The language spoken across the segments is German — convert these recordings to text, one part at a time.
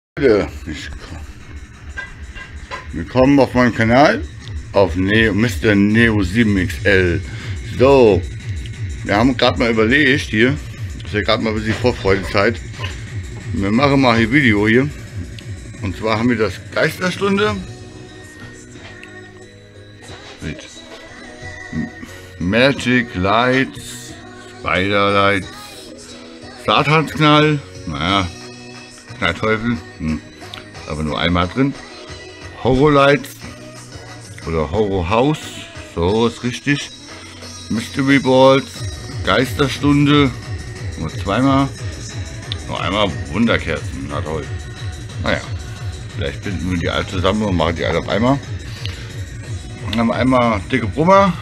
Willkommen auf meinem Kanal auf Mr. Neo 7 XL. So, wir haben gerade mal überlegt hier, ist ja gerade mal ein bisschen Vorfreudezeit. Wir machen mal hier Video hier. Und zwar haben wir das Geisterstunde mit Magic Lights, Spider Lights, Satansknall, naja, Knallteufel, aber nur einmal drin. Horror Lights oder Horror House, so ist richtig. Mystery Balls, Geisterstunde, nur zweimal, nur einmal Wunderkerzen, na toll. Naja, vielleicht binden wir die alle zusammen und machen die alle auf einmal. Dann haben wir einmal dicke Brummer,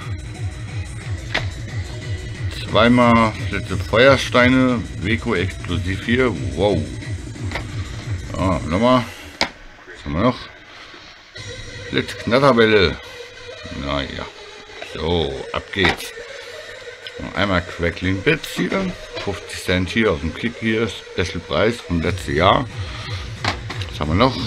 zweimal letzte Feuersteine, Weco Explosiv hier, wow. Ja, nochmal, was haben wir noch? Blitzknatterbälle, naja, so, ab geht's. Noch einmal Crackling Bits hier, 50 Cent hier auf dem Kick hier, Special Preis vom letzten Jahr. Was haben wir noch?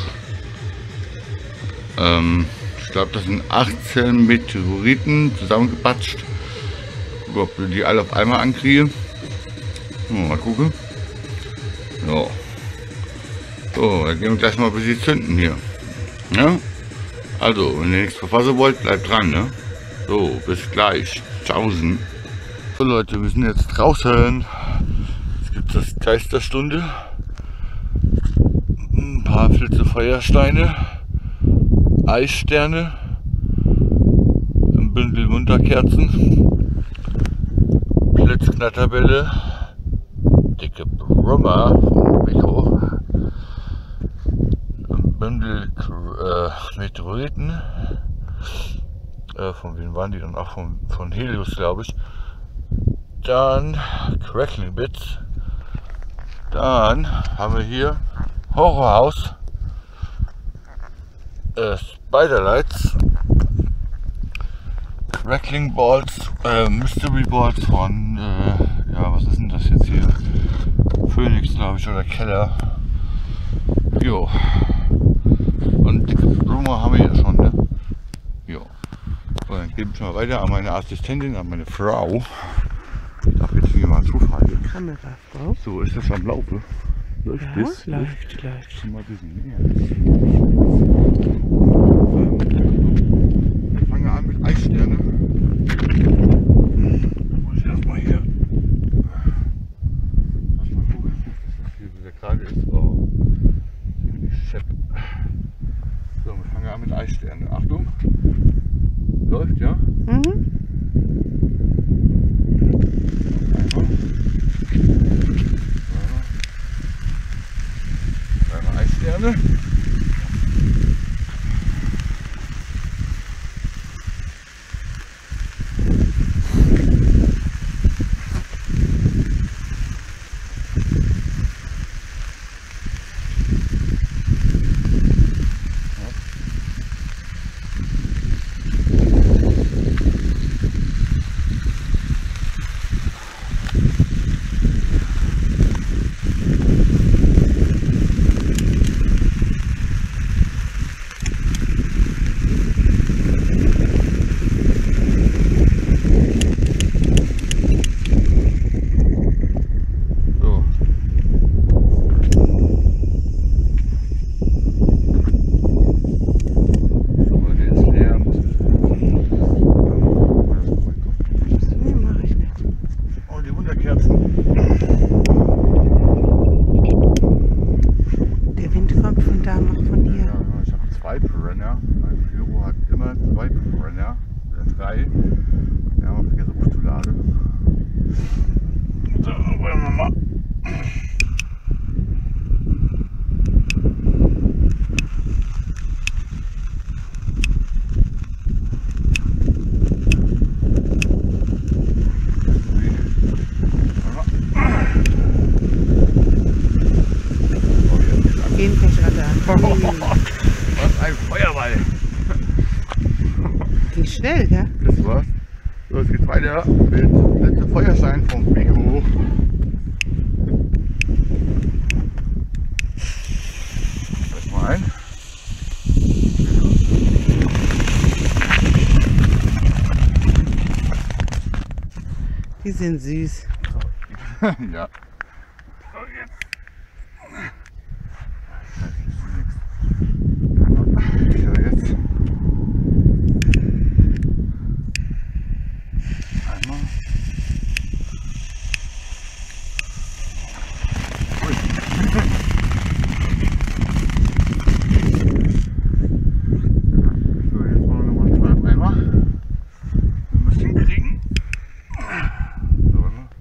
Ich glaube, das sind 18 Meteoriten zusammengepatscht. Ob wir die alle auf einmal ankriegen. Mal gucken. So. So, dann gehen wir gleich mal ein bisschen zünden hier. Ja? Also, wenn ihr nichts verpassen wollt, bleibt dran. Ne? So, bis gleich. Tschaußen. So Leute, wir sind jetzt draußen. Jetzt gibt es das Geisterstunde. Ein paar Flitze Feuersteine. Eissterne. Ein Bündel Wunderkerzen. Blitzknatterbälle. Dicke Brummer von Weco. Ein Bündel Meteoriten. Von wem waren die dann? Auch von Helios, glaube ich. Dann Crackling Bits. Dann haben wir hier Horror House. Spider Lights. Crackling Balls. Mystery Balls von ja, was ist denn das jetzt hier? Phoenix, glaube ich, oder Keller. Jo. Und dicke Blume haben wir hier schon, ne? Jo. So, dann gebe ich mal weiter an meine Assistentin, an meine Frau. Ich darf jetzt hier mal zufahren. Kamerafrau. So, ist das am Laufe? Läuft Ja, das? läuft. Schon mal ein bisschen mehr. Wir fangen an mit Eissterne. Muss ich erstmal hier. Erstmal gucken, dass das hier wieder gerade ist. Oh, ziemlich schepp. So, wir fangen an mit Eissterne. Achtung. Läuft, ja? Mhm. Einmal Eissterne. Der Wind kommt von da, noch von hier. Ja, ich habe 2 Brenner. Mein Büro hat immer 2 Brenner. Oder 3. Wir haben vergessen aufzuladen. So, wollen wir mal. Gehen wir gerade an. Was ein Feuerball! Wie schnell, gell? Das war's. So, es geht weiter mit letzter Feuerstein vom Weco. Die sind süß. Ja. So, jetzt. So, jetzt. Einmal. Ui. So, jetzt machen wir nochmal 2 auf einmal. Wir müssen hinkriegen. So, warte mal.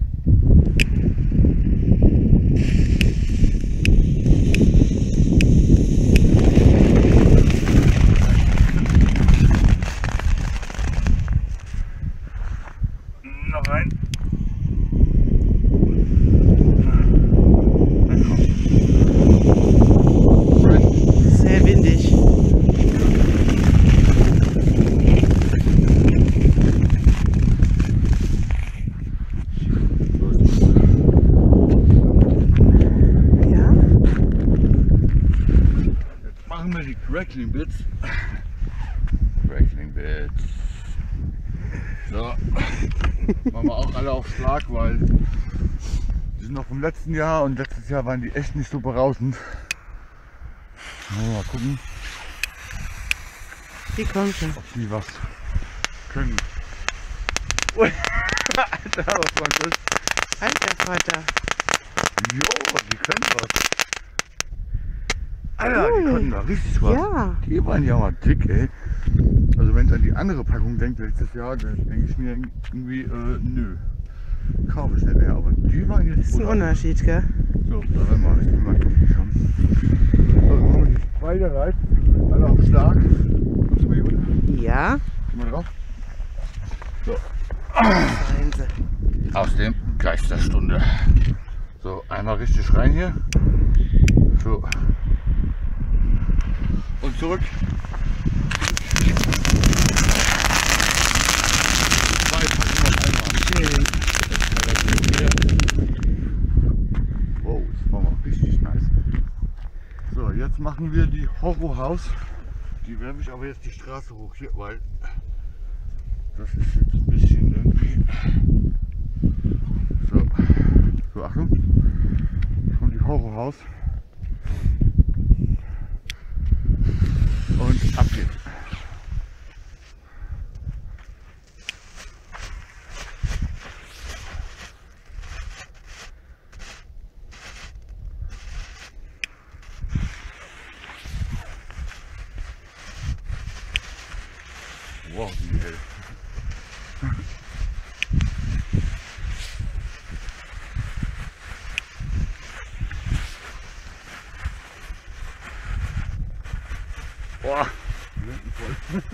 Noch rein. Sehr windig. Ja? Jetzt machen wir die Crackling Bits. Crackling Bits. So. Machen wir auch alle auf Schlag, weil die sind noch vom letzten Jahr und letztes Jahr waren die echt nicht so berauschend. Mal gucken, Die kommt schon. ob die was können. Ui. Alter, was war das? Alter Vater. Jo, die können was. Alter, die können da richtig was. Ja. Die waren ja mal dick, ey. Also wenn ich an die andere Packung denke letztes Jahr, dann denke ich mir irgendwie, nö. Kaufe ich nicht mehr. Aber die waren jetzt Das ist ein gut. Unterschied, gell? So, dann mache ich die mal schon. So, dann machen wir die beide rein. Alle auf Schlag. Kommst du mal hier runter? Ja. Geh mal drauf. So. Seien sie. Aus dem Geisterstunde. So, einmal richtig rein hier. So. Und zurück. Zwei packen noch einmal. Schön. Wow, das war mal richtig nice. So, jetzt machen wir die Horror House. Die werfe ich aber jetzt die Straße hoch hier, weil das ist jetzt ein bisschen irgendwie. So, so Achtung. Kommt die Horror House. Und ab geht's. Wow, wie hell. Boah, die Lenden voll.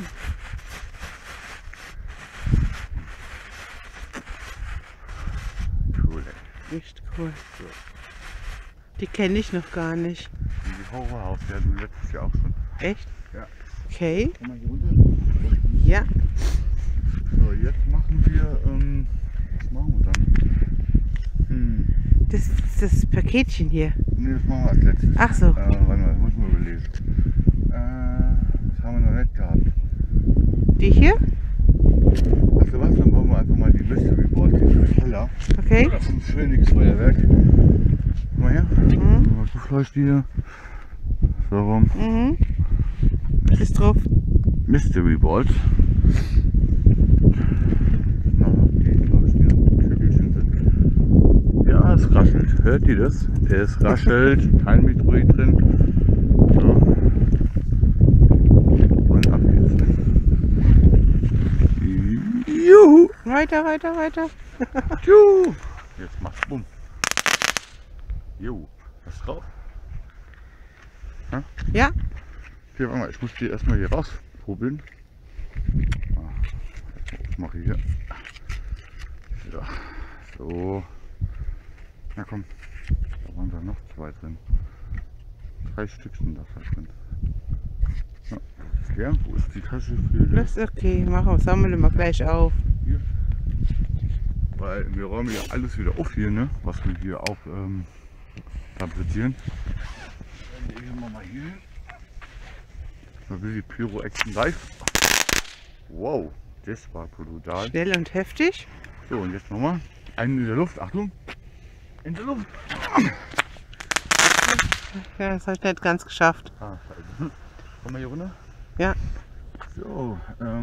Cool, ey. Echt cool. So. Die kenne ich noch gar nicht. Die Horror House, die hatten wir letztes Jahr auch schon. Echt? Ja. Okay. Komm mal hier runter. Ja. So, jetzt machen wir, was machen wir dann? Das ist das Paketchen hier. Ne, das machen wir als letztes. Ach so. Warte mal, das muss man überlegen. Das haben wir noch nicht gehabt. Die hier? Weißt du was, dann bauen wir einfach mal die Mystery Board hier für den Keller. Okay. Oder vom Phoenix-Feuerwerk. Guck mal her. Mhm. Was befleucht die hier? So rum. Mhm. Was ist drauf? Mystery Board. Na, die, glaube ich, die Kügelchen sind. Ja, es raschelt. Hört ihr das? Es raschelt. Kein Metroid drin. So. Und ab geht's. Juhu! Weiter, weiter, weiter. Juhu! Jetzt macht's bumm. Juhu. Was drauf? Ja. Hier, warte mal, ich muss die erstmal hier rausprobieren. Ich mache hier. Ja. So. Na komm. Da waren da noch 2 drin. 3 Stück sind da drin. Ja, das ist leer. Wo ist die Tasche für die? Das ist okay. Machen wir, sammeln wir gleich auf. Hier. Weil wir räumen ja alles wieder auf hier, ne? Was wir hier auch fabrizieren. Dann legen wir mal hier hin. Mal wie Pyro Action Live. Wow, das war brutal. Schnell und heftig. So, und jetzt nochmal. Einen in der Luft, Achtung! In der Luft! Ja, das hat nicht ganz geschafft. Ah, scheiße. Komm mal hier runter. Ja. So,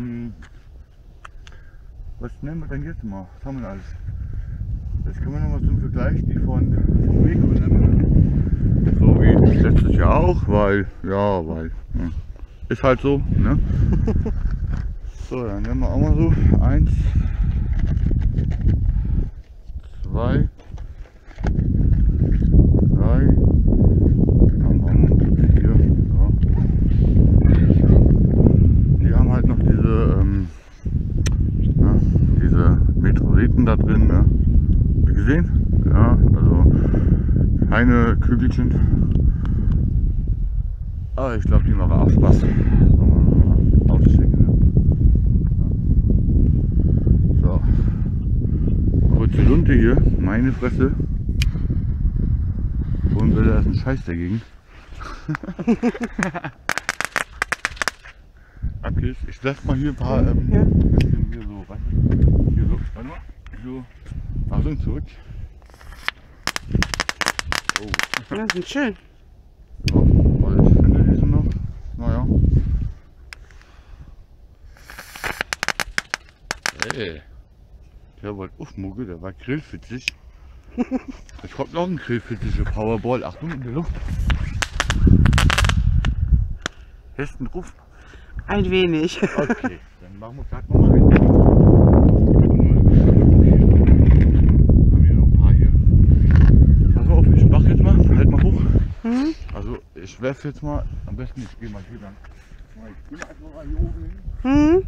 was nehmen wir denn jetzt mal? Was haben wir denn alles? Jetzt können wir noch mal zum Vergleich die vom Rico nehmen. So wie letztes Jahr auch, weil ist halt so, ne? So, dann nehmen wir auch mal so 1, 2, 3, dann machen wir 4, so. Die haben halt noch diese Meteoriten da drin, ne? Habt ihr gesehen? Ja, also keine Kügelchen. Aber ich glaube, die machen auch Spaß. So, auschecken, ne? So. Kurze Lunte hier, meine Fresse. Und da ist ein Scheiß dagegen. Okay, ich lasse mal hier ein paar Ja. hier so, warte mal, so, Achtung, zurück. Oh. Ja, sind schön. Ja, weil ich finde, die sind noch, naja. Hey, der wollte aufmuckeln, der war grillfitzig. Ich hab noch einen grillfitzigen Powerball, Achtung, in der Luft. Hessen Ruf. Ein wenig. Okay, dann machen wir gerade nochmal rein. Haben hier noch ein paar hier. Pass mal auf, ich mach jetzt mal, halt mal hoch. Mhm. Also ich werfe jetzt mal, am besten ich gehe mal hier lang. Ich gehe einfach mal hier oben hin. Mhm.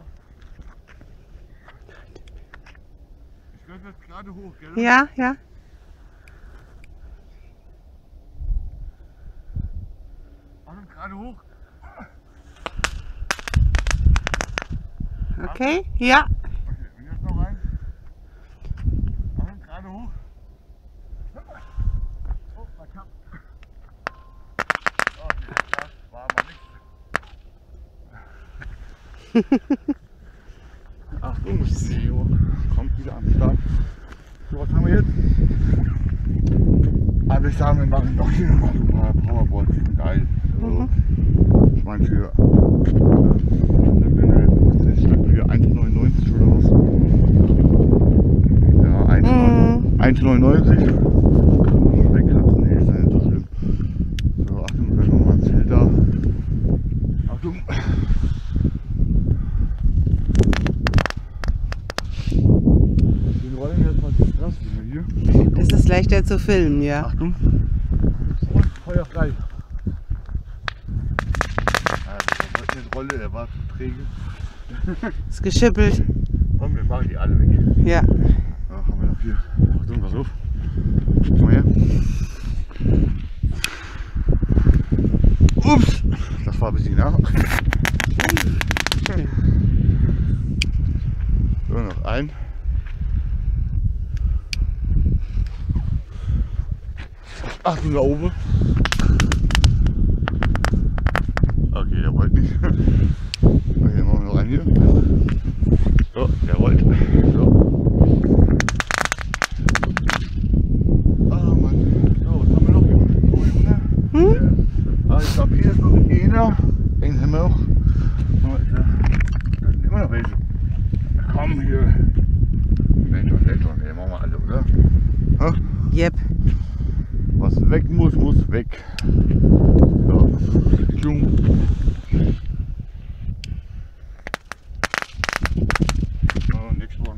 Ich werfe jetzt gerade hoch, gell? Ja, ja. Achtung, gerade hoch. Okay, ja. Okay, und jetzt noch rein. Achtung, gerade hoch. Oh, da kam. Okay, das war mal nichts. Achtung, Seo kommt wieder am Start. So, was haben wir jetzt? Aber ich sage, wir machen doch hier nochmal ein paar Powerballs. Geil. So. Ich meine für das Stück für 1,99 oder was? Ja, 1,99. Wegkratzen, nee, ist ja nicht so schlimm. So, Achtung, wir haben mal ein Ziel da. Achtung! Den rollen jetzt mal die Straße hier. Das ist leichter zu filmen, ja. Achtung! Und Feuer frei! Der Rolle, der war zu träge. Ist geschippelt. Komm, wir machen die alle weg. Ja. Ja, haben wir noch hier. Achtung, pass auf. Komm mal her. Ups! Das war ein bisschen nach. Schön. So, noch ein. Achtung, da oben. Okay, der rollt nicht. Okay, machen wir noch einen hier. So, der rollt. So. Ah, Mann. So, was haben wir noch hier? Ich glaube, hier ist noch einer. Den haben wir noch. Da sind immer noch welche. Komm hier. Mensch, ne, machen wir alle, oder? Ha? Yep. Was weg muss, muss weg. So. Tschung. Oh, next one.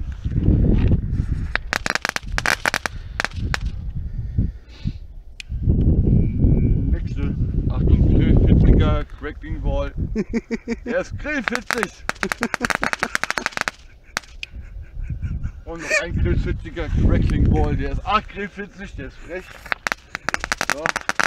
Nächste. Achtung, grillfitziger Cracking Ball. Der ist grillfitzig. Und noch ein grillfitziger Crackling Ball. Der ist arg grillfitzig, der ist frech. So.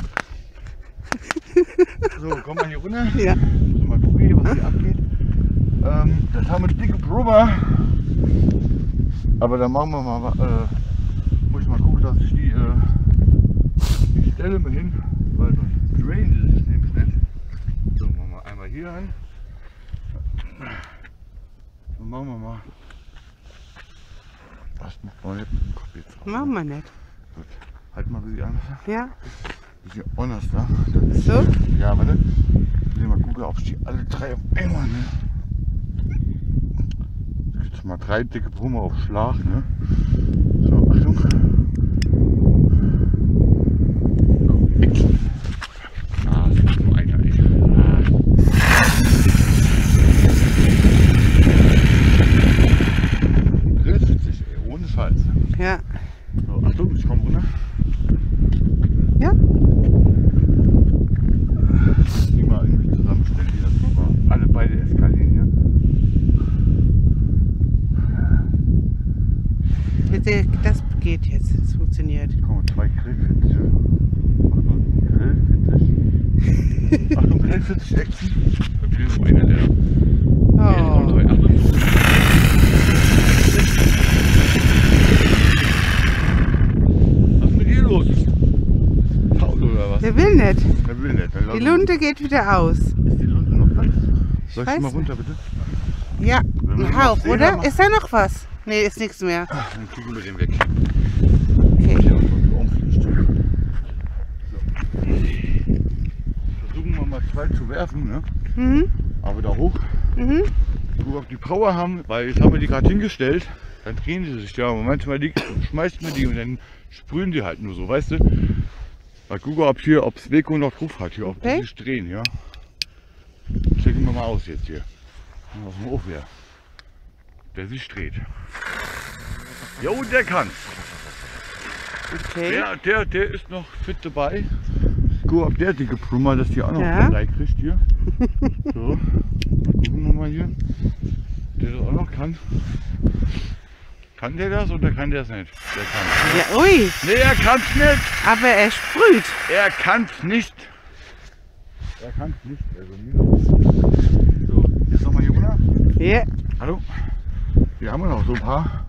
So, komm mal hier runter. Ja. So, mal gucken, was hier abgeht. Das haben wir dicke Brummer. Aber da machen wir mal, muss ich mal gucken, dass ich die Stelle mal hin, weil sonst drain ist es nämlich nicht. So, machen wir einmal hier an. Dann machen wir mal. das macht man nicht mit dem Kopf jetzt. Machen wir nicht. Gut. Halt mal ein bisschen anders. Ja. Bisschen anders da. So? Ja, warte. Ich will mal gucken, ob ich die alle 3 auf einmal, ne? Jetzt mal 3 dicke Brummer auf Schlag, ne? So, Achtung. So, Action. Ah, das ist nur einer, ey. Richtig, ey, ohne Scheiß. Ja. So, Achtung, ich komm runter. Ja. Die mal irgendwie zusammenstellen, die das mal alle beide eskalieren hier. Das geht jetzt. Das funktioniert. Komm, 2 Grillfitze. Achtung, Grillfitze. Achtung, Grillfitze, Action. Da fehlt nur einer, der. Oh. Achtung. Was ist mit dir los? Faul oder was? Der will nicht. Der will nicht. Dann Die Lunte geht wieder aus. Ist die Lunte noch dran? Soll ich weiß die mal nicht. runter, bitte? Ja, wir ein noch Hauch, sehen, oder? dann Ist da noch was? Nee, ist nichts mehr. Dann kriegen wir den weg. Okay. Der umfliegt. So. Versuchen wir mal 2 zu werfen, ne? Mhm. Aber da hoch. Mhm. Guck, ob die Power haben, weil jetzt haben wir die gerade hingestellt. Dann drehen die sich ja. Und manchmal schmeißt man die und dann sprühen die halt nur so, weißt du? Mal gucken, ob hier, ob das Weko noch drauf hat, hier, ob die Okay. sich drehen, ja. Checken wir mal aus jetzt hier. Aus dem Hof her. Der sich dreht. Jo, der kann's. Okay. Der ist noch fit dabei. Guck, ob der dicke Plummer, dass die auch noch Ja. dabei kriegt hier. So, mal gucken wir mal hier. Der das auch noch kann. Kann der das oder kann der es nicht? Der kann. Ja, ui. Nee, er kann's nicht. Aber er sprüht. Er kann's nicht. Er kann's nicht. Also mir. So, jetzt nochmal hier runter. Ja. Hallo. Hier haben wir noch so ein paar.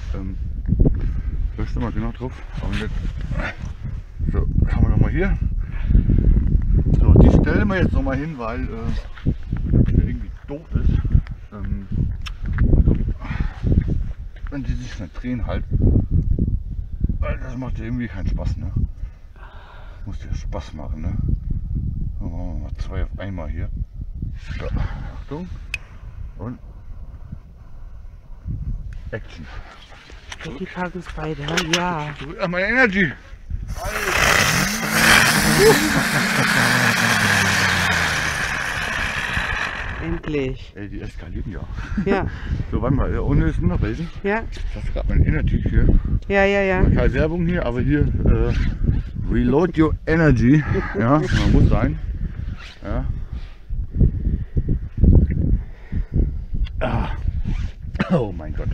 Löscht mal genau drauf. Aber nicht. So, haben wir nochmal hier. So, die stellen wir jetzt nochmal hin, weil der irgendwie doof ist. Wenn die sich nicht drehen halt. Weil das macht ja irgendwie keinen Spaß, ne? Muss ja Spaß machen, ne? Dann machen wir mal 2 auf einmal hier. So, Achtung. Und Action. Die packen es beide. Ja. Zurück an meine Energy. Endlich. Ey, die eskalieren ja. Ja. So, warte mal, unten ist noch welche. Ja. Ich habe gerade mein Energy hier. Ja, ja, ja. Keine Werbung hier, aber hier Reload Your Energy. Ja, muss sein. Ja. Ah. Oh mein Gott.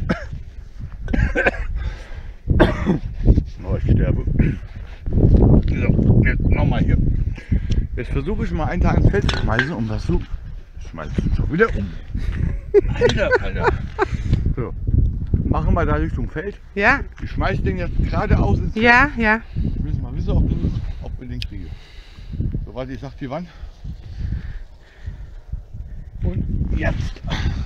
Oh, ich sterbe. So, jetzt nochmal hier. Jetzt versuche ich mal einen Tag ins Feld zu schmeißen, um das zu schmeißen. Schon wieder um. Alter. So. Machen wir da Richtung Feld. Ja. Ich schmeiß den jetzt geradeaus ins Feld. Ja, ja. Müssen wir wissen, ob wir den kriegen. So, warte, ich sag die Wand. Und jetzt.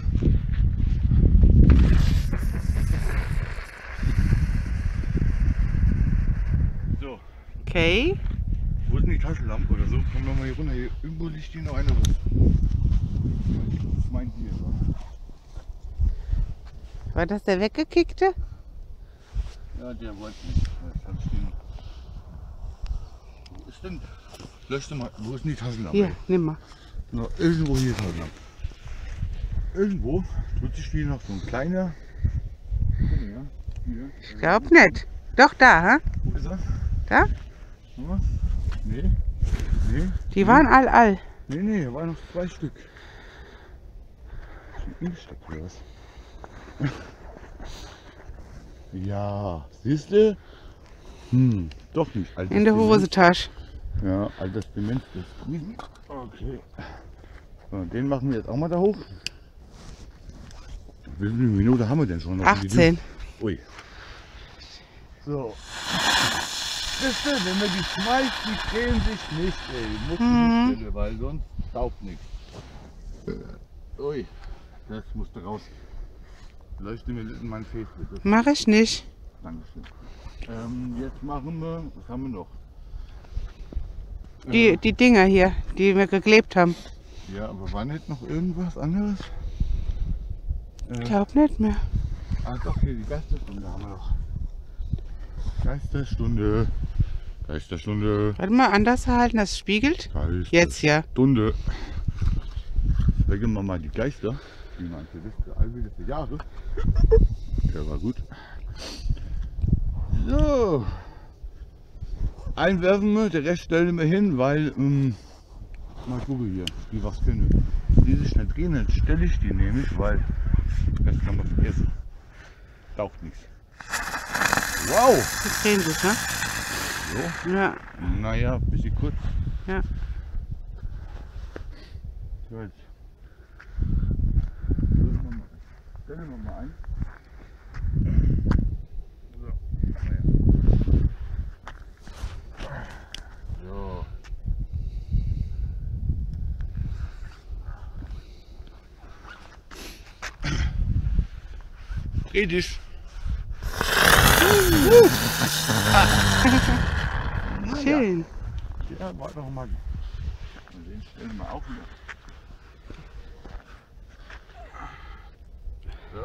So, Okay. wo ist denn die Taschenlampe oder so? Komm noch mal hier runter. Hier irgendwo liegt hier noch eine rum. Das meint ihr, oder? War das der Weggekickte? Ja, der wollte nicht. Ja, kann stehen. Wo ist denn? Löschte mal. Wo ist denn die Taschenlampe? Hier, nimm mal. No, irgendwo hier Taschenlampe. Irgendwo tut sich hier noch so ein kleiner. Ja, hier. Ich glaub nicht. Doch, da, hä? Wo ist er? Da? Ja. Nee. Nee. Die waren all. Nee, da waren noch 2 Stück. Ist ein Ingesteckt oder was? Ja, siehst du? Doch nicht. Altes In der Dement. Hosentasche. Ja, altes Dement des Riesen. Okay. So, den machen wir jetzt auch mal da hoch. Wie viele Minuten haben wir denn schon noch? 18. Ui. So. Siehst du, wenn wir die schmeißen, die drehen sich nicht, ey. Muss nicht bitte, weil sonst taugt nichts. Ui. Das musste raus. Leuchte mir in mein Face bitte. Mach ich nicht. Dankeschön. Jetzt machen wir, was haben wir noch? Die Dinger hier, die wir geklebt haben. Ja, aber war nicht noch irgendwas anderes? Ich glaube nicht mehr. Ah doch, hier die Geisterstunde haben wir noch. Geisterstunde. Geisterstunde. Warte mal, anders halten, das spiegelt. Jetzt ja. Stunde. Wecken wir mal die Geister. Die man für allwillige Jahre. Der war gut. So. Einwerfen wir, der Rest stellen wir hin, weil mal gucken hier, die was können. Die sich nicht drehen, dann stelle ich die nämlich, weil das kann man vergessen. Taucht nichts. Wow! Die drehen sich, ne? So. Ja. Naja, ein bisschen kurz. Ja. So, jetzt stellen wir mal ein. So. So. Dreh dich. Schön. Ja, war doch mal. Den stellen wir auch wieder. So.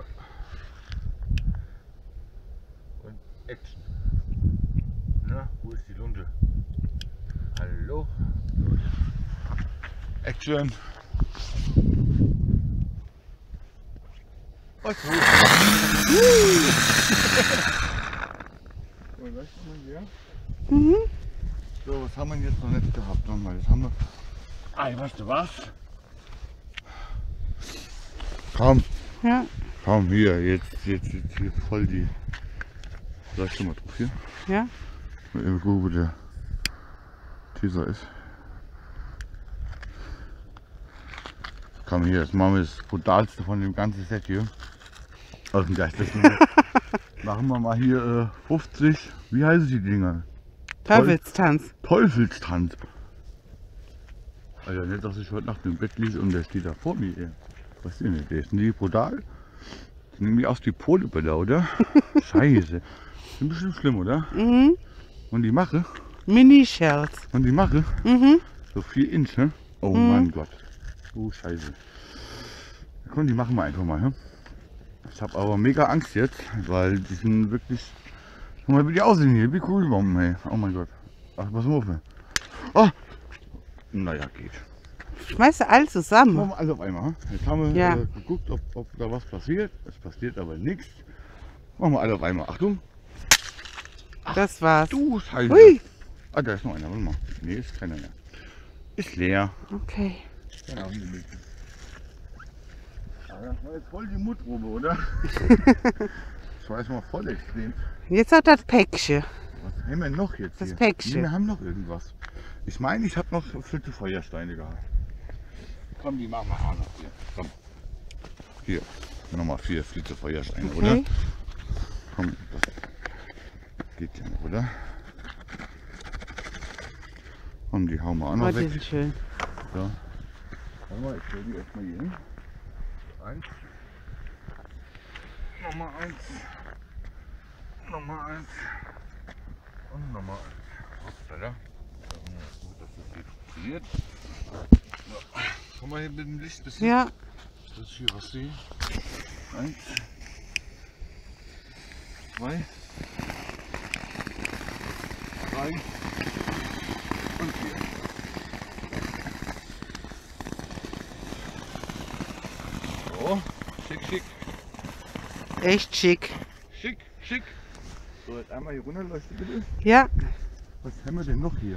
Und Action. Na, wo ist die Lunte? Hallo? Action. Was gut. So, das mal hier. Mhm. So, was haben wir jetzt noch nicht gehabt? Nochmal, das haben wir. Ah, weißt du was? Komm, Ja. komm hier, jetzt hier voll die. Sag du mal drauf hier. Ja. Mal eben gucken, wo der Teaser ist. Komm hier, jetzt machen wir das brutalste von dem ganzen Set hier. Aus dem Geisterstunde. Machen wir mal hier 50. Wie heißen die Dinger? Teufelstanz. Teufelstanz. Alter, nicht, dass ich heute Nacht im Bett liege und der steht da vor mir. Ey. Was ist denn der? Sind die brutal? Die nehmen die aus die Polebälle, oder? Scheiße. Sind bestimmt schlimm, oder? Mhm. Und die mache? Mini-Shells. Und die mache? Mhm. So 4 Inch, ne? Oh mein Gott. Oh Scheiße. Komm, die machen wir einfach mal, ne? Ich habe aber mega Angst jetzt, weil die sind wirklich. Guck mal, wie die aussehen hier, wie cool Bomben, ey. Oh mein Gott. Ach, was auf. Oh! Naja, geht. Schmeißt du alles zusammen. Machen wir alles auf einmal. Hm? Jetzt haben wir Ja. geguckt, ob da was passiert. Es passiert aber nichts. Machen wir alle auf einmal. Achtung. Das war's. Du Scheiße. Hui. Ah, da ist noch einer. Warte mal. Nee, ist keiner mehr. Ist leer. Okay. Genau. Das war jetzt voll die Mutprobe, oder? Das war jetzt mal voll extrem. Jetzt hat das Päckchen. Was haben wir noch jetzt Das hier? Päckchen. Nee, wir haben noch irgendwas. Ich meine, ich habe noch Flinte Feuersteine gehabt. Komm, die machen wir auch noch hier. Komm. Hier, nochmal 4 Flinte Feuersteine, Okay. oder? Komm, das geht ja noch, oder? Komm, die hauen wir auch noch Oh, die weg. sind schön. So. Warte mal, ich stelle die erstmal hier hin. 1. Nochmal 1. Nochmal 1. Und nochmal 1. Hoppala. Gut, dass das hier funktioniert. So. Komm mal hier mit dem Licht bisschen. Ja. Dass ich hier was sehe. 1. 2. 3. Und 4. So, schick, schick. Echt schick. Schick, schick. So, jetzt einmal hier runter, leuchtet bitte. Ja. Was haben wir denn noch hier?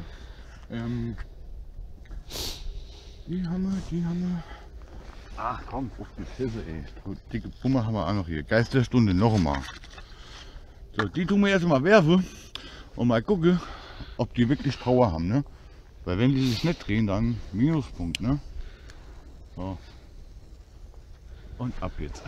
Die haben wir. Ach komm, auf die Schisse, ey. So, dicke Pummer haben wir auch noch hier. Geisterstunde noch einmal. So, die tun wir jetzt mal werfen und mal gucken, ob die wirklich Power haben, ne? Weil wenn die sich nicht drehen, dann Minuspunkt, ne? So. Und ab jetzt.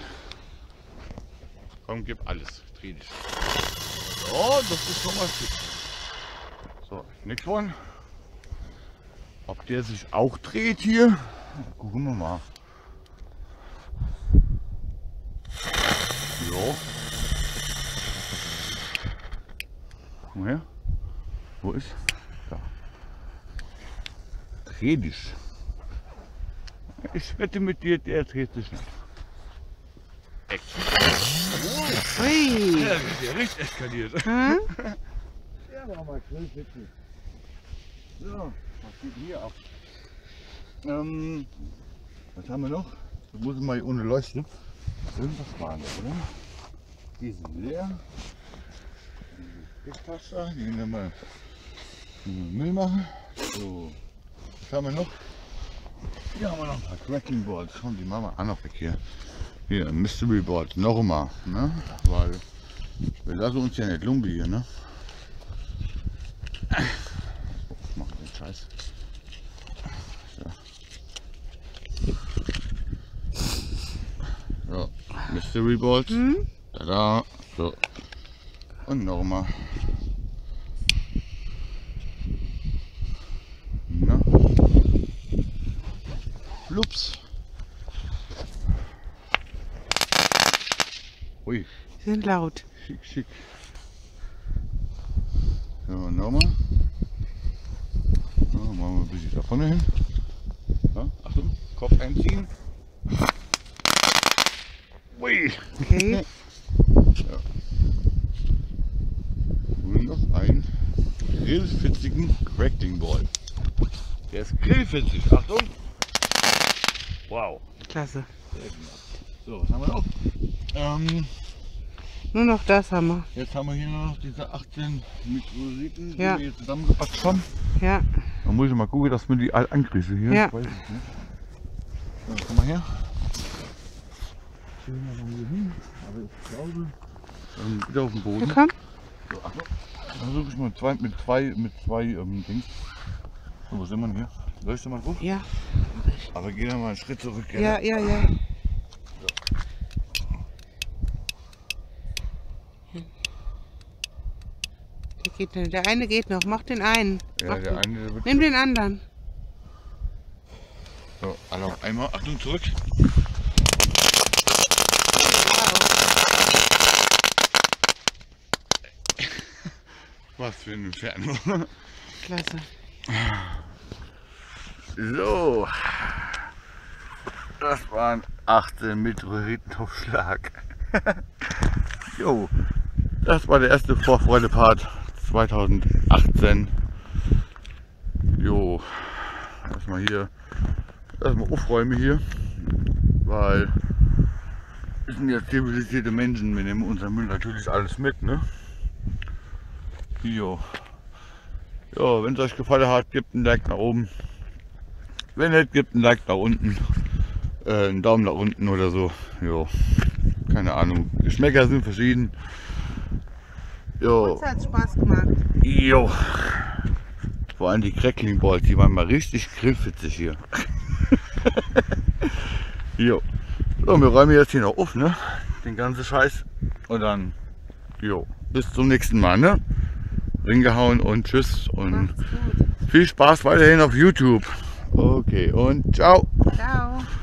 Komm, gib alles. Dreh dich. So, das ist schon mal schick. So, nix von. Ob der sich auch dreht hier? Gucken wir mal. Jo. Komm her. Wo ist? Da. Dreh dich. Ich wette mit dir, der dreht sich nicht. Ui. Ja, das ist ja richtig eskaliert. Hm? Ja, war mal grillwitzig. So, was geht hier ab? Was haben wir noch? Das muss ich mal hier ohne Leuchte. Irgendwas war da, oder? Die sind leer. Die Pasta, die nehmen wir Müll machen. So, was haben wir noch? Hier haben wir noch ein paar Cracking Boards. Schauen die Mama an noch weg hier. Hier, Mystery Board, noch mal, ne? Weil wir lassen uns ja nicht lumpen hier, ne? Ich mach den Scheiß. So. So, Mystery Board. Da. So. Und nochmal. Na? Flups. Ui. Die sind laut. Schick, schick. So, nochmal. So, machen wir ein bisschen da vorne hin. Ja, Achtung, Kopf einziehen. Ui. Okay. Ja. Und noch ein grillfitzigen Cracking Ball. Der ist grillfitzig. Achtung. Wow. Klasse. So, was haben wir noch? Nur noch das haben wir. Jetzt haben wir hier noch diese 18 Mikrositen, Ja. die wir hier zusammengepackt haben. Ja. Da muss ich mal gucken, dass wir die alle ankriegen hier. Ja. Ich weiß es nicht. So, komm mal her. Stellen wir mal hier hin. Aber ich glaube, wieder auf dem Boden. Na komm. So, Achtung. Dann versuche ich mal mit zwei Dings. So, wo sind wir denn hier? Läufst du mal hoch? Ja. Aber geh dann mal einen Schritt zurück. Ja, ja, ja. Der eine geht noch. Mach den einen. Ja, der eine der wird. Nimm den anderen. So, alle auf einmal. Achtung, zurück. Was für eine Entfernung. Klasse. So. Das waren 18 Meteoritenaufschlag. Jo. Das war der erste Vorfreude-Part 2018. Jo. Erstmal hier. Erstmal aufräumen hier. Weil wir sind ja zivilisierte Menschen. Wir nehmen unser Müll natürlich alles mit, ne? Jo. Ja, wenn es euch gefallen hat, gebt einen Like nach oben. Wenn nicht, gebt einen Like nach unten. Einen Daumen nach unten oder so. Jo. Keine Ahnung. Geschmäcker sind verschieden. Jo. Uns hat Spaß gemacht. Jo. Vor allem die Crackling Balls, die waren mal richtig grillfitzig hier. Jo. So, wir räumen jetzt hier noch auf, ne? Den ganzen Scheiß. Und dann, jo. Bis zum nächsten Mal, ne? Ringehauen und tschüss und Macht's gut. viel Spaß weiterhin auf YouTube. Okay, und ciao. Ciao.